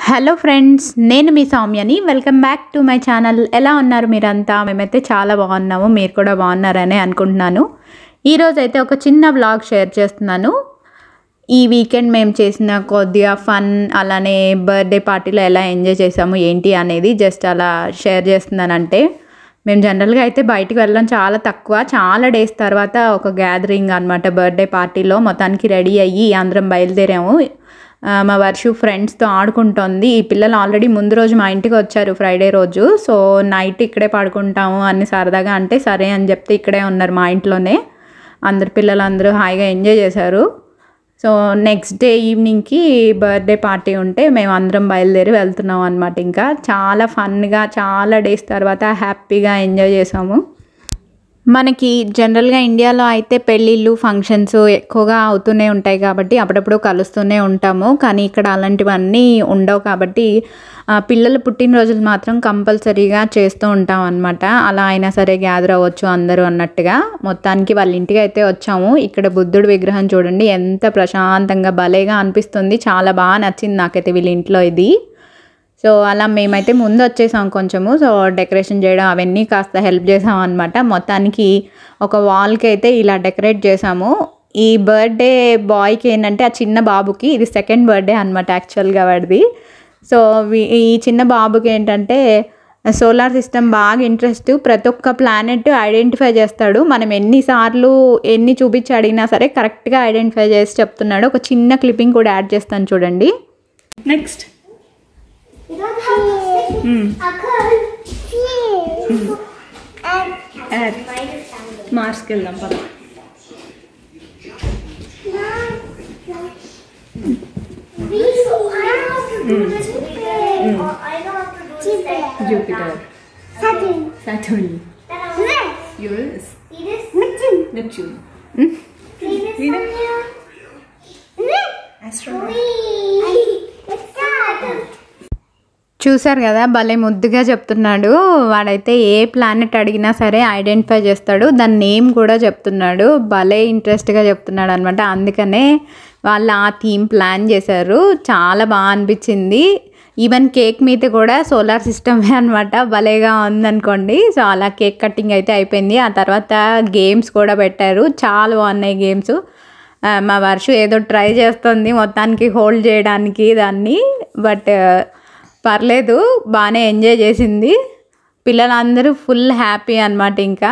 Hello friends, నేను మీ సౌమ్యని. Welcome back to my channel. ఎలా ఉన్నారు మీరంతా? మేమైతే చాలా బాగున్నాము, మీరు కూడా బాగున్నారని అనుకుంటున్నాను. ఈరోజు అయితే ఒక చిన్న వ్లాగ్ షేర్ చేస్తున్నాను. ఈ వీకెండ్ మేము చేసిన కొద్దిగా ఫన్, అలానే బర్త్డే పార్టీలో ఎలా ఎంజాయ్ చేసాము ఏంటి అనేది జస్ట్ అలా షేర్ చేస్తున్నానంటే. మేము జనరల్గా అయితే బయటికి వెళ్ళడం చాలా తక్కువ. చాలా డేస్ తర్వాత ఒక గ్యాదరింగ్ అనమాట బర్త్డే పార్టీలో. మొత్తానికి రెడీ అయ్యి అందరం బయలుదేరాము. మా వర్షు ఫ్రెండ్స్తో ఆడుకుంటోంది. ఈ పిల్లలు ఆల్రెడీ ముందు రోజు మా ఇంటికి వచ్చారు, ఫ్రైడే రోజు. సో నైట్ ఇక్కడే పడుకుంటాము అని సరదాగా అంటే సరే అని చెప్తే ఇక్కడే ఉన్నారు మా ఇంట్లోనే. పిల్లలందరూ హాయిగా ఎంజాయ్ చేశారు. సో నెక్స్ట్ డే ఈవినింగ్కి బర్త్డే పార్టీ ఉంటే మేము అందరం బయలుదేరి వెళ్తున్నాం అనమాట. ఇంకా చాలా ఫన్గా, చాలా డేస్ తర్వాత హ్యాపీగా ఎంజాయ్ చేసాము. మనకి జనరల్గా ఇండియాలో అయితే పెళ్ళిళ్ళు, ఫంక్షన్స్ ఎక్కువగా అవుతూనే ఉంటాయి కాబట్టి అప్పుడప్పుడు కలుస్తూనే ఉంటాము. కానీ ఇక్కడ అలాంటివన్నీ ఉండవు కాబట్టి పిల్లల పుట్టినరోజులు మాత్రం కంపల్సరీగా చేస్తూ ఉంటాం అనమాట. అలా అయినా సరే గ్యాదర్ అవ్వచ్చు అందరూ అన్నట్టుగా. మొత్తానికి వాళ్ళ ఇంటికి అయితే వచ్చాము. ఇక్కడ బుద్ధుడి విగ్రహం చూడండి, ఎంత ప్రశాంతంగా భలేగా అనిపిస్తుంది. చాలా బాగా నచ్చింది నాకైతే వీళ్ళ ఇంట్లో ఇది. సో అలా మేమైతే ముందు వచ్చేసాం కొంచెము. సో డెకరేషన్ చేయడం అవన్నీ కాస్త హెల్ప్ చేసాం అనమాట. మొత్తానికి ఒక వాల్కి అయితే ఇలా డెకరేట్ చేసాము. ఈ బర్త్డే బాయ్కి ఏంటంటే, ఆ చిన్న బాబుకి ఇది సెకండ్ బర్త్డే అనమాట యాక్చువల్గా వాడిది. సో ఈ చిన్న బాబుకి ఏంటంటే సోలార్ సిస్టమ్ బాగా ఇంట్రెస్ట్. ప్రతి ఒక్క ప్లానెట్ ఐడెంటిఫై చేస్తాడు. మనం ఎన్ని చూపించి అడిగినా సరే కరెక్ట్గా ఐడెంటిఫై చేసి చెప్తున్నాడు. ఒక చిన్న క్లిప్పింగ్ కూడా యాడ్ చేస్తాను చూడండి. నెక్స్ట్ మార్స్కి వెళ్దాం పద. Jupiter, Saturn, Uranus, Neptune, చూసారు కదా, భలే ముద్దుగా చెప్తున్నాడు. వాడైతే ఏ ప్లానెట్ అడిగినా సరే ఐడెంటిఫై చేస్తాడు. దాని నేమ్ కూడా చెప్తున్నాడు. భలే ఇంట్రెస్ట్గా చెప్తున్నాడు అనమాట. అందుకనే వాళ్ళు ఆ థీమ్ ప్లాన్ చేశారు. చాలా బాగా అనిపించింది. ఈవెన్ కేక్ మీద కూడా సోలార్ సిస్టమే అనమాట. భలేగా ఉందనుకోండి. సో అలా కేక్ కటింగ్ అయితే అయిపోయింది. ఆ తర్వాత గేమ్స్ కూడా పెట్టారు. చాలా బాగున్నాయి గేమ్స్. మా వర్షు ఏదో ట్రై చేస్తుంది మొత్తానికి హోల్డ్ చేయడానికి దాన్ని. బట్ పర్లేదు, బాగానే ఎంజాయ్ చేసింది. పిల్లలందరూ ఫుల్ హ్యాపీ అనమాట. ఇంకా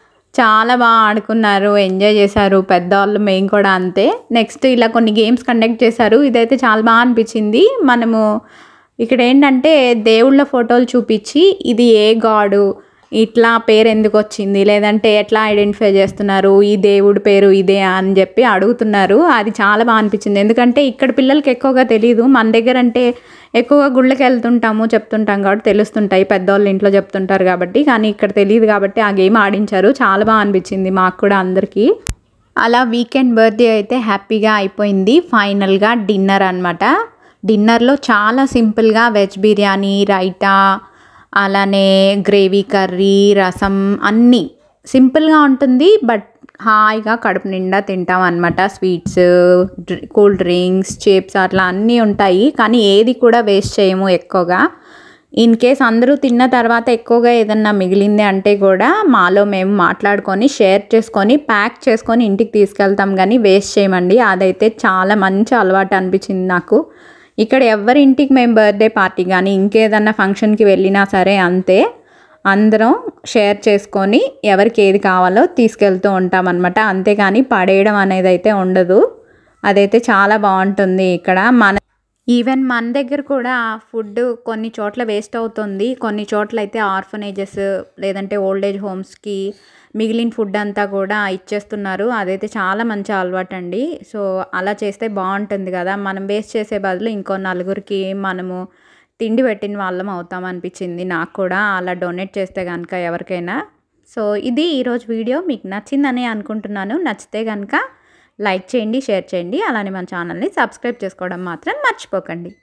చాలా బాగా ఆడుకున్నారు, ఎంజాయ్ చేశారు. పెద్దవాళ్ళు మేము కూడా అంతే. నెక్స్ట్ ఇలా కొన్ని గేమ్స్ కండక్ట్ చేశారు. ఇదైతే చాలా బాగా అనిపించింది. మనము ఇక్కడ ఏంటంటే దేవుళ్ళ ఫోటోలు చూపించి ఇది ఏ గాడు, ఇట్లా పేరు ఎందుకు వచ్చింది, లేదంటే ఎట్లా ఐడెంటిఫై చేస్తున్నారు, ఈ దేవుడి పేరు ఇదే అని చెప్పి అడుగుతున్నారు. అది చాలా బాగా అనిపించింది. ఎందుకంటే ఇక్కడ పిల్లలకి ఎక్కువగా తెలియదు. మన దగ్గర అంటే ఎక్కువగా గుళ్ళకి వెళ్తుంటాము, చెప్తుంటాం కాబట్టి తెలుస్తుంటాయి, పెద్దవాళ్ళు ఇంట్లో చెప్తుంటారు కాబట్టి. కానీ ఇక్కడ తెలియదు కాబట్టి ఆ గేమ్ ఆడించారు. చాలా బాగా అనిపించింది మాకు కూడా అందరికీ. అలా వీకెండ్ బర్త్డే అయితే హ్యాపీగా అయిపోయింది. ఫైనల్గా డిన్నర్ అనమాట. డిన్నర్లో చాలా సింపుల్గా వెజ్ బిర్యానీ, రైతా, అలానే గ్రేవీ కర్రీ, రసం అన్నీ సింపుల్గా ఉంటుంది. బట్ హాయిగా కడుపు నిండా తింటాం అనమాట. స్వీట్స్, కూల్ డ్రింక్స్, చిప్స్ అట్లా అన్నీ ఉంటాయి. కానీ ఏది కూడా వేస్ట్ చేయము ఎక్కువగా. ఇన్ కేస్ అందరూ తిన్న తర్వాత ఎక్కువగా ఏదన్నా మిగిలింది అంటే కూడా మాలో మేము మాట్లాడుకొని షేర్ చేసుకొని ప్యాక్ చేసుకొని ఇంటికి తీసుకెళ్తాం, కానీ వేస్ట్ చేయమండి. అదైతే చాలా మంచి అలవాటు అనిపించింది నాకు. ఇక్కడ ఎవరి ఇంటికి మేము బర్త్డే పార్టీ కానీ ఇంకేదన్నా ఫంక్షన్కి వెళ్ళినా సరే అంతే, అందరం షేర్ చేసుకొని ఎవరికి ఏది కావాలో తీసుకెళ్తూ ఉంటాం అనమాట. అంతేగాని పడేయడం అనేది అయితే ఉండదు. అదైతే చాలా బాగుంటుంది ఇక్కడ. ఈవెన్ మన దగ్గర కూడా ఫుడ్ కొన్ని చోట్ల వేస్ట్ అవుతుంది. కొన్ని చోట్ల అయితే ఆర్ఫనేజెస్ లేదంటే ఓల్డ్ ఏజ్ హోమ్స్కి మిగిలిన ఫుడ్ అంతా కూడా ఇచ్చేస్తున్నారు. అదైతే చాలా మంచి అలవాటు అండి. సో అలా చేస్తే బాగుంటుంది కదా. మనం వేస్ట్ చేసే బదులు ఇంకో నలుగురికి మనము తిండి పెట్టిన వాళ్ళం అవుతాం అనిపించింది నాకు కూడా, అలా డొనేట్ చేస్తే కనుక ఎవరికైనా. సో ఇది ఈరోజు వీడియో మీకు నచ్చిందని అనుకుంటున్నాను. నచ్చితే కనుక లైక్ చేయండి, షేర్ చేయండి. అలానే మన ఛానల్ని సబ్స్క్రైబ్ చేసుకోవడం మాత్రం మర్చిపోకండి.